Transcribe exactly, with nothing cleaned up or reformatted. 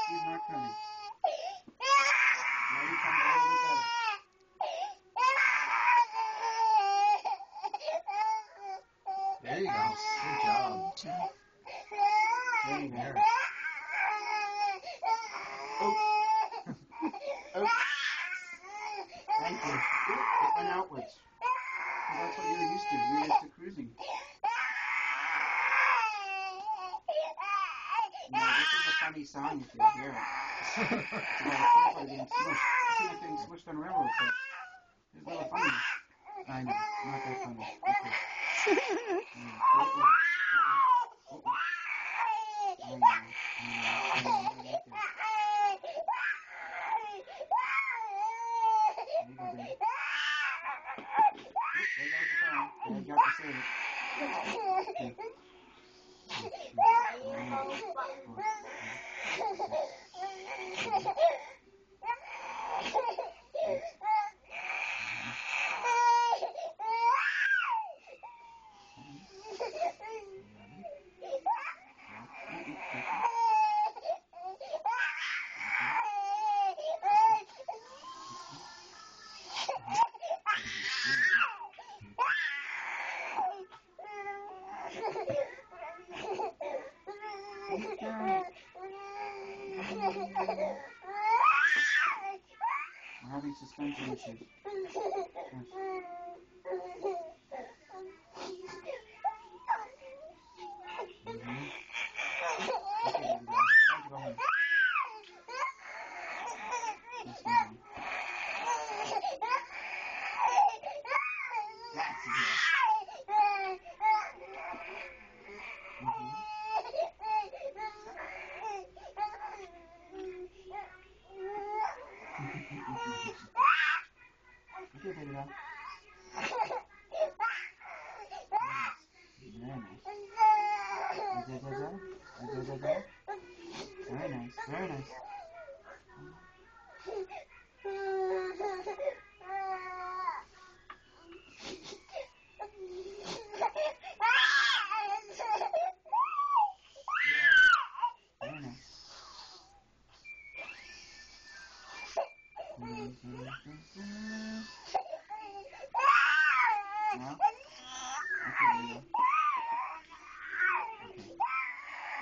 He's not coming. Now he comes a little bit better. There you go. Good job. There you go. There. Oh. Oh. Thank you. It went outwards. That's what you're used to. You're used to cruising. Now, this is a funny song if you hear it. It's about a people getting smushed. It's like getting smushed on railroad tracks. It's really funny. I know. Not that funny. Okay. Mm. Oh, oh. Oh, oh. I know. I know. I know. I like it. There you go, baby. Oop, there goes the phone. Dad got to save it. Okay. We're having suspension issues. Yes. Mm-hmm. Okay, baby girl. Time to go home. Yes, madam. That's a girl. Mm-hmm. Okay, baby girl. Very nice. Very nice. Very nice. Very nice. Very nice. Now? Okay, there you go.